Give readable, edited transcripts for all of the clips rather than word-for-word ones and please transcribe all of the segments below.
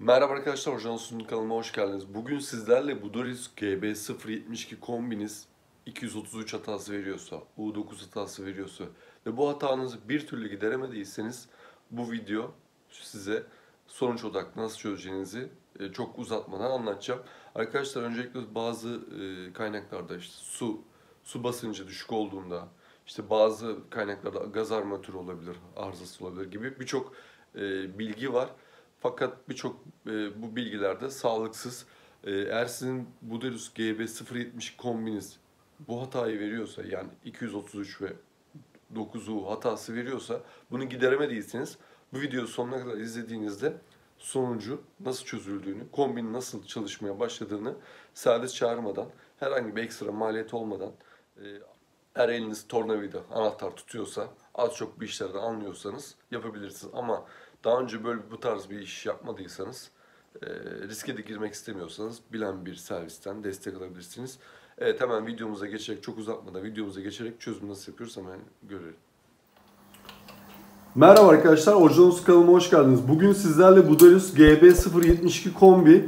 Merhaba arkadaşlar, Hocanın Sunduğu kanalıma hoş geldiniz. Bugün sizlerle Budaris GB072 kombiniz 233 hatası veriyorsa, U9 hatası veriyorsa ve bu hatanızı bir türlü gideremediyseniz bu video size sonuç odaklı nasıl çözeceğinizi çok uzatmadan anlatacağım. Arkadaşlar öncelikle bazı kaynaklarda işte su basıncı düşük olduğunda, işte bazı kaynaklarda gaz armatürü olabilir, arızası olabilir gibi birçok bilgi var. Fakat birçok bu bilgilerde sağlıksız. Eğer sizin Budaris GB070 kombiniz bu hatayı veriyorsa, yani 233 ve 9U hatası veriyorsa, bunu gideremediyseniz bu videoyu sonuna kadar izlediğinizde sonucu nasıl çözüldüğünü, kombinin nasıl çalışmaya başladığını servis çağırmadan, herhangi bir ekstra maliyet olmadan, eğer eliniz tornavida, anahtar tutuyorsa, az çok bir işlerden anlıyorsanız yapabilirsiniz. Ama daha önce böyle bu tarz bir iş yapmadıysanız, riske de girmek istemiyorsanız bilen bir servisten destek alabilirsiniz. Evet, hemen videomuza geçerek, çok uzatmadan videomuza geçerek çözümü nasıl yapıyoruz hemen görelim. Merhaba arkadaşlar, Hocanız kanalıma hoş geldiniz. Bugün sizlerle Budaris GB072 kombi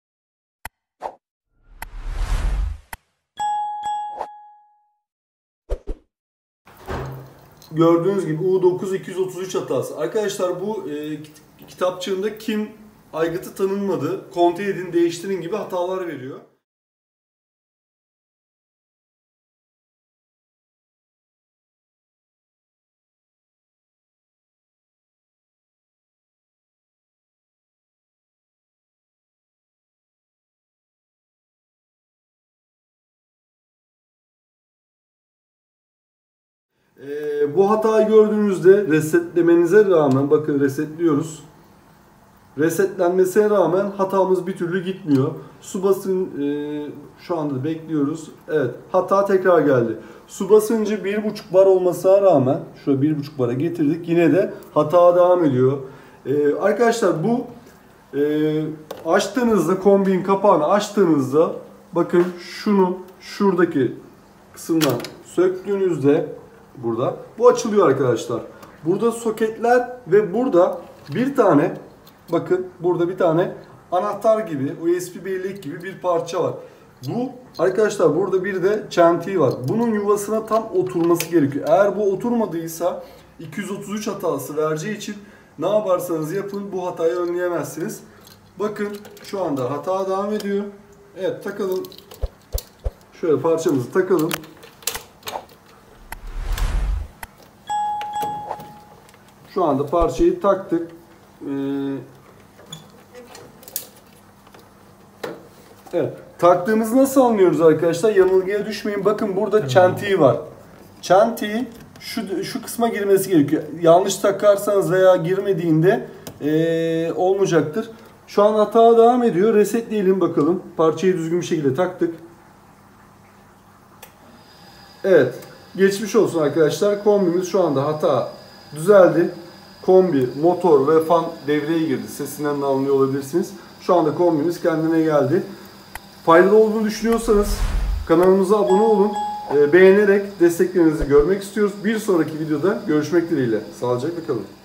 gördüğünüz gibi U9 233 hatası. Arkadaşlar bu kitapçığında kim aygıtı tanınmadı, kontrol edin, değiştirin gibi hatalar veriyor. Bu hatayı gördüğünüzde resetlemenize rağmen, bakın resetliyoruz. Resetlenmesine rağmen hatamız bir türlü gitmiyor. Su basın şu anda bekliyoruz. Evet, hata tekrar geldi. Su basıncı 1,5 bar olmasına rağmen şöyle 1,5 bara getirdik. Yine de hata devam ediyor. Arkadaşlar bu açtığınızda, kombinin kapağını açtığınızda bakın şunu şuradaki kısımdan söktüğünüzde burada bu açılıyor arkadaşlar. Burada soketler ve burada bir tane, bakın burada bir tane anahtar gibi, USB bellek gibi bir parça var. Bu arkadaşlar, burada bir de çentiği var. Bunun yuvasına tam oturması gerekiyor. Eğer bu oturmadıysa 233 hatası vereceği için ne yaparsanız yapın bu hatayı önleyemezsiniz. Bakın şu anda hata devam ediyor. Evet, takalım. Şöyle parçamızı takalım. Şu anda parçayı taktık. Evet. Taktığımızı nasıl anlıyoruz arkadaşlar? Yanılgıya düşmeyin. Bakın burada çentiği var. Çentiği şu kısma girmesi gerekiyor. Yanlış takarsanız veya girmediğinde olmayacaktır. Şu an hata devam ediyor. Resetleyelim bakalım. Parçayı düzgün bir şekilde taktık. Evet. Geçmiş olsun arkadaşlar. Kombimiz şu anda hata düzeldi. Kombi, motor ve fan devreye girdi. Sesinden de anlıyor olabilirsiniz. Şu anda kombimiz kendine geldi. Faydalı olduğunu düşünüyorsanız kanalımıza abone olun. Beğenerek desteklerinizi görmek istiyoruz. Bir sonraki videoda görüşmek dileğiyle. Sağlıcakla kalın.